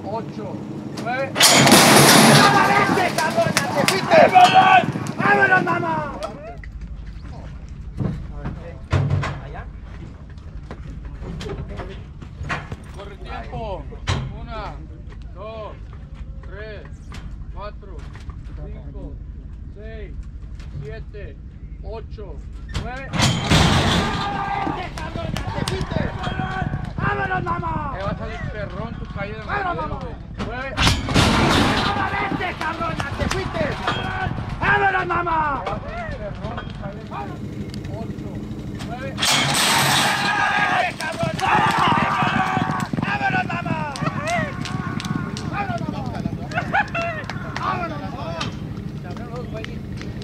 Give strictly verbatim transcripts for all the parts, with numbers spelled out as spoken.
ocho, nueve. ¡Vámonos, cabrón! ¡Te fuiste! ¡Vámonos! ¡Vámonos, mamá! ¿Allá? Corre tiempo. Una, dos, tres, cuatro, cinco, seis, siete, ocho, nueve. ¡Cabrón! ¡Te fuiste! ¡Vámonos, mamá! Te va a salir perrón tu calle de madera, güey. ¡Nueve! ¡Vámonos, cabrón! ¡Te fuiste! ¡Vámonos, mamá! Te va a salir perrón tu calle de madera. ocho, nueve. ¡Cabrón! ¡Vámonos, mamá! ¡Vámonos, mamá! ¡Vámonos, mamá! ¡Cabrón, güey!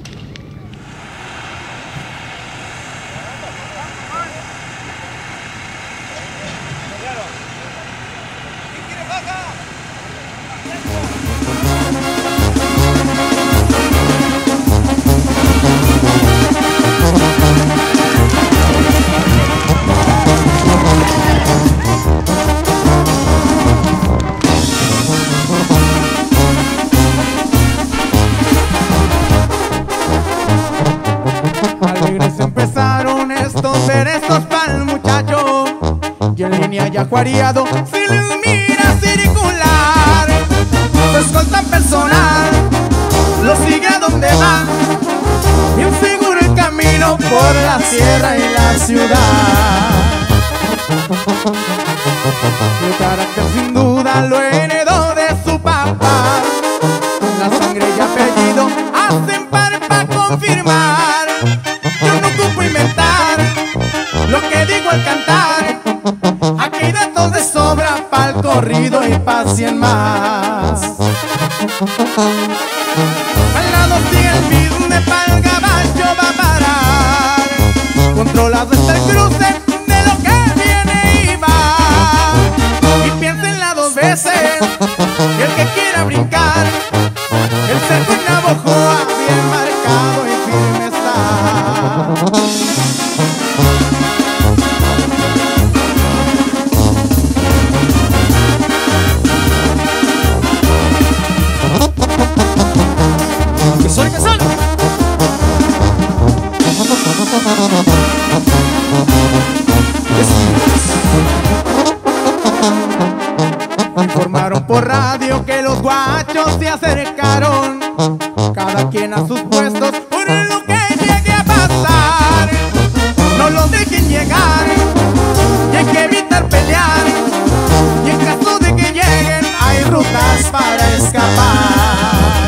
Alegres empezaron estos versos pa'l muchacho, y en línea ya juariado si les mira circular. Su escolta personal lo sigue a donde van, bien seguro el camino por la sierra y la ciudad. Su carácter sin duda lo heredó de su papá, la sangre y apellido hacen par pa' confirmar. Yo no ocupo inventar lo que digo al cantar, aquí datos de sobra pa'l corrido y pa' cien más. Al lado sigue el business, pa'l caballo va a parar, controlado está el cruce de lo que viene y va. Y piénsenla dos veces, el que quiera brincar, el cerco en Navojoa bien marcado y firme está. Que soy, que soy. Informaron por radio que los guachos se acercaron, cada quien a sus puestos por lo que llegue a pasar. No los dejen llegar y hay que evitar pelear, y en caso de que lleguen hay rutas para escapar.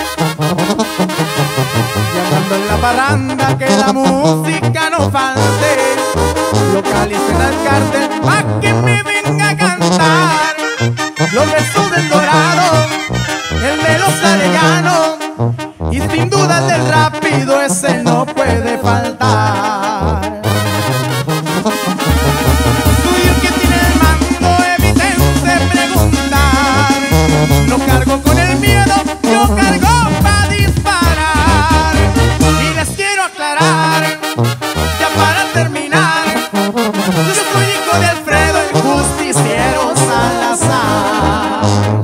Llamando en la parranda que la música no falte, localicen al cártel pa' que me venga a cantar los versos del Dorado, el de los arellanos, y sin duda el del rápido ese no puede faltar. Soy el que tiene el mando, evitense preguntar, no cargo con el miedo, yo cargo pa' disparar. Y les quiero aclarar, ya para terminar, yo soy hijo de Alfredo el justiciero Salazar.